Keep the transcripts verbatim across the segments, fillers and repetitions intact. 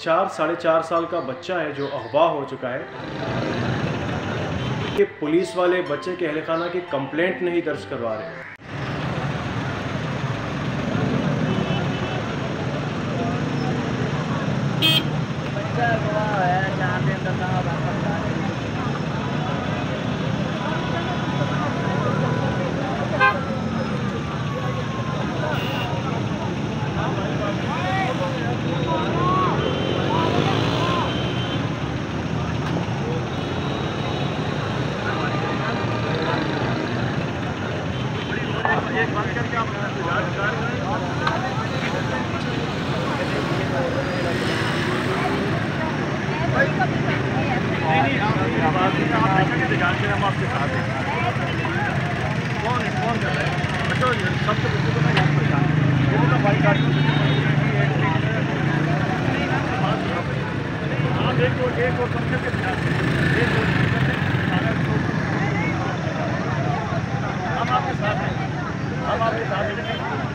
चार साढ़े चार साल का बच्चा है जो अगवा हो चुका है कि पुलिस वाले बच्चे के अहल खाना की कंप्लेंट नहीं दर्ज करवा रहे। हम आपके साथ हैं। कौन है कौन कर रहा है? बच्चों सबसे बच्चों को मैं परेशान ये तो भाई काट हाँ एक और एक और समझे के हम आपके साथ हैं हम आपके साथ हैं।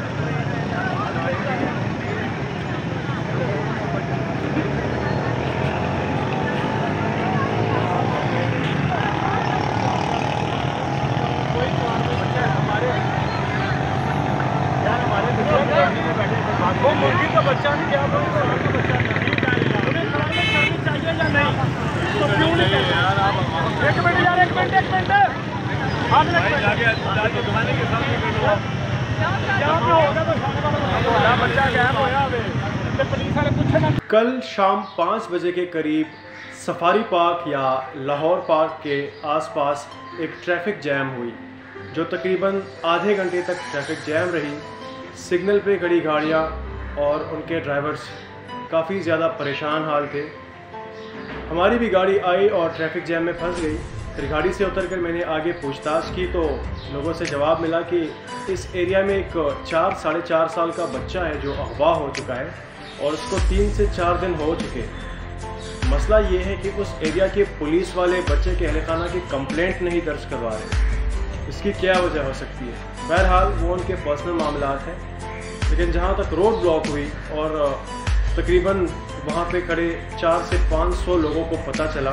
वो मुर्गी का बच्चा नहीं क्या बच्चा उन्हें करनी चाहिए या नहीं तो क्यों नहीं यार आप एक मिनट यार एक मिनट एक मिनट आप आगे आगे दुकान के सामने बैठो क्या होगा तो सामने वाला बच्चा क्या होया अबे पुलिस वाले पूछे ना। कल शाम पाँच बजे के करीब सफारी पार्क या लाहौर पार्क के आसपास एक ट्रैफिक जैम हुई जो तकरीबन आधे घंटे तक ट्रैफिक जैम रही। सिग्नल पे खड़ी गाड़ियाँ और उनके ड्राइवर्स काफ़ी ज़्यादा परेशान हाल थे। हमारी भी गाड़ी आई और ट्रैफिक जैम में फंस गई। फिर गाड़ी से उतरकर मैंने आगे पूछताछ की तो लोगों से जवाब मिला कि इस एरिया में एक चार साढ़े चार साल का बच्चा है जो अगवा हो चुका है और उसको तीन से चार दिन हो चुके। मसला ये है कि उस एरिया के पुलिस वाले बच्चे के अहल खाना की कंप्लेंट नहीं दर्ज करवा रहे। इसकी क्या वजह हो सकती है? बहरहाल वो उनके पर्सनल मामलात हैं, लेकिन जहाँ तक रोड ब्लॉक हुई और तकरीबन वहाँ पे खड़े चार से पाँच सौ लोगों को पता चला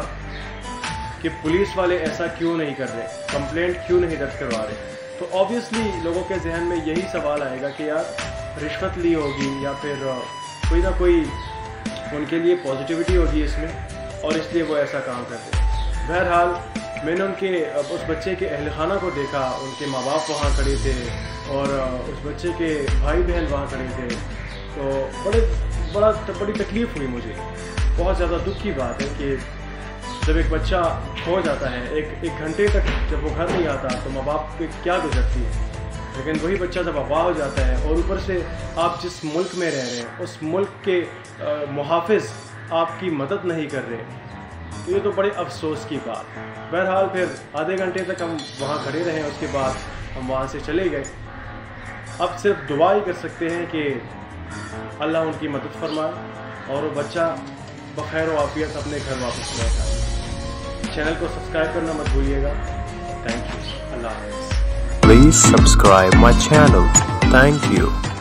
कि पुलिस वाले ऐसा क्यों नहीं कर रहे, कंप्लेंट क्यों नहीं दर्ज करवा रहे, तो ऑब्वियसली लोगों के जहन में यही सवाल आएगा कि यार रिश्वत ली होगी या फिर कोई ना कोई उनके लिए पॉजिटिविटी होगी इसमें और इसलिए वो ऐसा काम कर रहे। बहरहाल मैंने उनके उस बच्चे के अहल खाना को देखा, उनके माँ बाप वहाँ खड़े थे और उस बच्चे के भाई बहन वहाँ खड़े थे, तो बड़े बड़ा बड़ी तकलीफ़ हुई मुझे। बहुत ज़्यादा दुख की बात है कि जब एक बच्चा खो जाता है, एक एक घंटे तक जब वो घर नहीं आता तो माँ बाप पे क्या गुजरती है, लेकिन वही बच्चा जब अगवा हो जाता है और ऊपर से आप जिस मुल्क में रह रहे हैं उस मुल्क के मुहाफ़िज़ आपकी मदद नहीं कर रहे, तो ये तो बड़े अफसोस की बात। बहरहाल फिर आधे घंटे तक हम वहाँ खड़े रहे, उसके बाद हम वहाँ से चले गए। अब सिर्फ दुआ ही कर सकते हैं कि अल्लाह उनकी मदद फरमाए और वो बच्चा बखैर व आफियत अपने घर वापस लौट आए। चैनल को सब्सक्राइब करना मत भूलिएगा। Thank you. अल्लाह हाफ़िज़। Please subscribe my channel. Thank you.